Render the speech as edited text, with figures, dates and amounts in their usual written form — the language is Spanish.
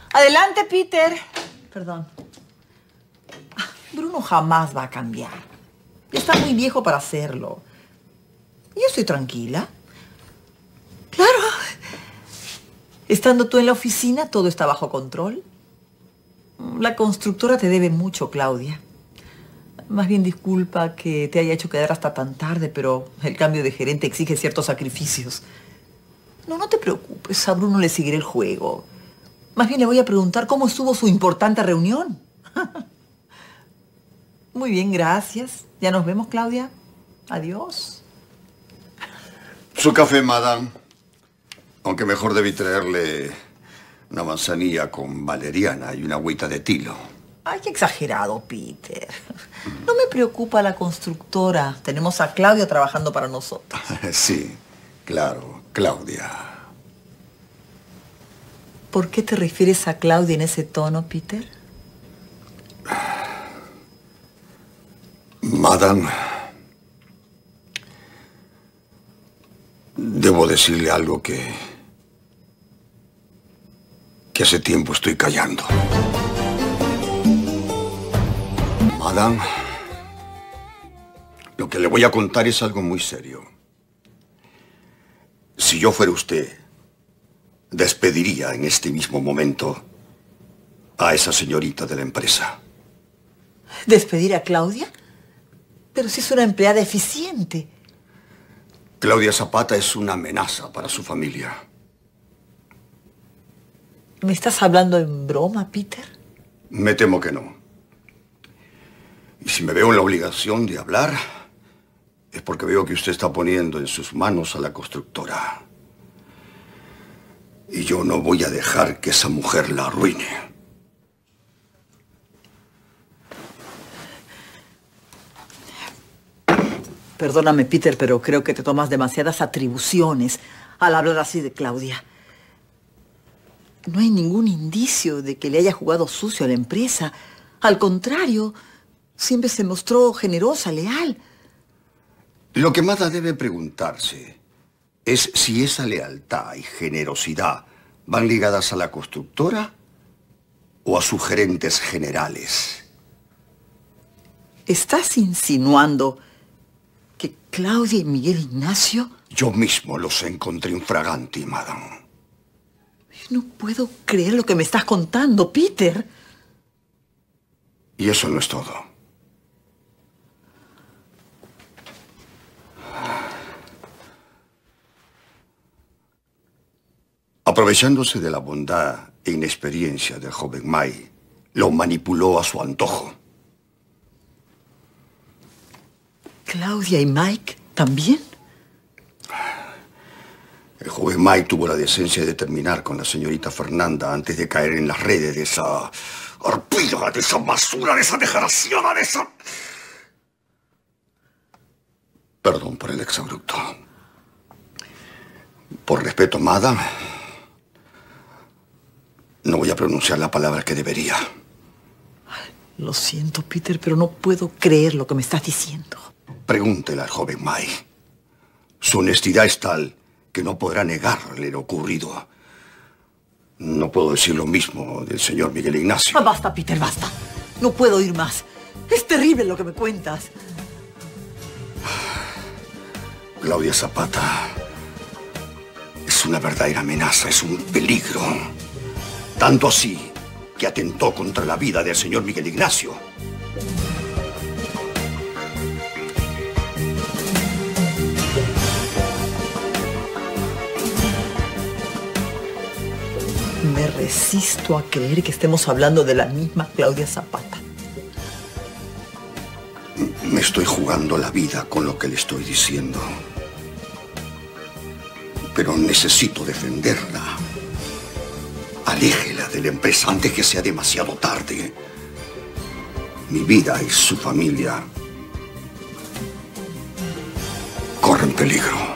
Adelante, Peter. Perdón. Bruno jamás va a cambiar. Está muy viejo para hacerlo. Yo estoy tranquila. Claro. Estando tú en la oficina, todo está bajo control. La constructora te debe mucho, Claudia. Más bien disculpa que te haya hecho quedar hasta tan tarde, pero el cambio de gerente exige ciertos sacrificios. No te preocupes, a Bruno le seguiré el juego. Más bien le voy a preguntar cómo estuvo su importante reunión. Muy bien, gracias. Ya nos vemos, Claudia. Adiós. Su café, madame. Aunque mejor debí traerle una manzanilla con valeriana y una agüita de tilo. Ay, qué exagerado, Peter. No me preocupa la constructora. Tenemos a Claudia trabajando para nosotros. Sí, claro, Claudia. ¿Por qué te refieres a Claudia en ese tono, Peter? Madame, debo decirle algo que hace tiempo estoy callando. Madame, lo que le voy a contar es algo muy serio. Si yo fuera usted, despediría en este mismo momento a esa señorita de la empresa. ¿Despedir a Claudia? Pero si es una empleada eficiente. Claudia Zapata es una amenaza para su familia. ¿Me estás hablando en broma, Peter? Me temo que no. Y si me veo en la obligación de hablar, es porque veo que usted está poniendo en sus manos a la constructora. Y yo no voy a dejar que esa mujer la arruine. Perdóname, Peter, pero creo que te tomas demasiadas atribuciones al hablar así de Claudia. No hay ningún indicio de que le haya jugado sucio a la empresa. Al contrario, siempre se mostró generosa, leal. Lo que Mada debe preguntarse es si esa lealtad y generosidad van ligadas a la constructora o a sus gerentes generales. ¿Estás insinuando que Claudia y Miguel Ignacio? Yo mismo los encontré infraganti, madame. No puedo creer lo que me estás contando, Peter. Y eso no es todo. Aprovechándose de la bondad e inexperiencia del joven May, lo manipuló a su antojo. ¿Claudia y Mike también? El joven May tuvo la decencia de terminar con la señorita Fernanda antes de caer en las redes de esa arpía, de esa basura, de esa desgraciada, de esa... Perdón por el exabrupto. Por respeto, madame, no voy a pronunciar la palabra que debería. Lo siento, Peter, pero no puedo creer lo que me estás diciendo. Pregúntele al joven May. Su honestidad es tal que no podrá negarle lo ocurrido. No puedo decir lo mismo del señor Miguel Ignacio. Basta, Peter, basta. No puedo oír más. Es terrible lo que me cuentas. Claudia Zapata es una verdadera amenaza, es un peligro. Tanto así que atentó contra la vida del señor Miguel Ignacio. Me resisto a creer que estemos hablando de la misma Claudia Zapata. Me estoy jugando la vida con lo que le estoy diciendo. Pero necesito defenderla. Aléjela de la empresa antes que sea demasiado tarde. Mi vida y su familia corren peligro.